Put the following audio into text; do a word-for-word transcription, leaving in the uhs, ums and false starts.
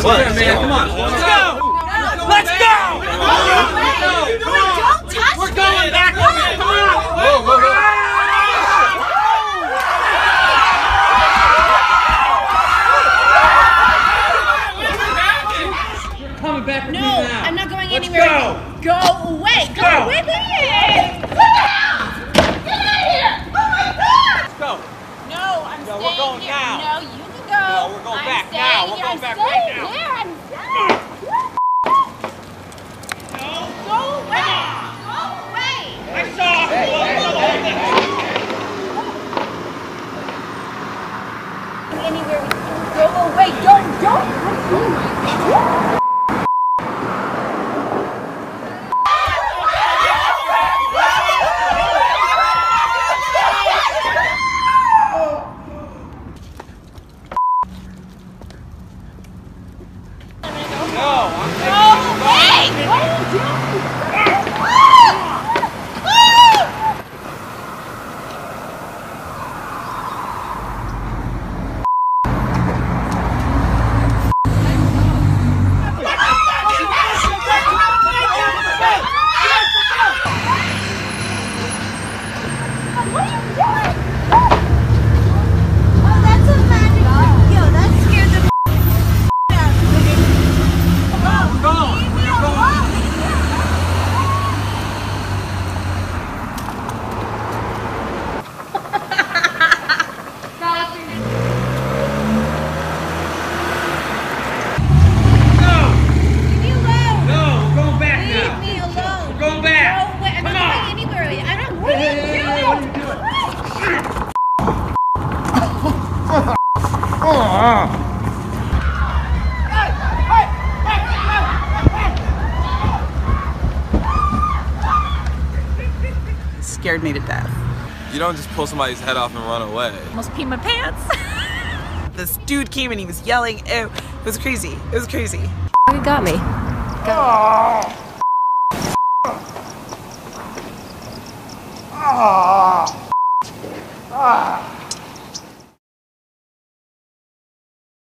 Let's go, man. Come on. Let's go. Let's go. Don't touch me. We're going back. Come on. Come on. Whoa, whoa, whoa. You're coming back with No, me now. I'm not going Let's anywhere. Go. Go away. Go, go. away, please. Get out of here. Oh my God. Let's go. No, I'm No, staying we're going here. now. No, you can go. No, we're going I'm back staying now. We're here. going I'm back staying right now. Here. I'm staying. No. Go away. Go away. I saw. Hey, hey, hey. Anywhere we can. Go away. Don't. Don't. Oh my God. No, I'm Go away. What are you doing? Scared me to death. You don't just pull somebody's head off and run away. Almost peed my pants. This dude came and he was yelling. Ew. It was crazy. It was crazy. You got me. Got me.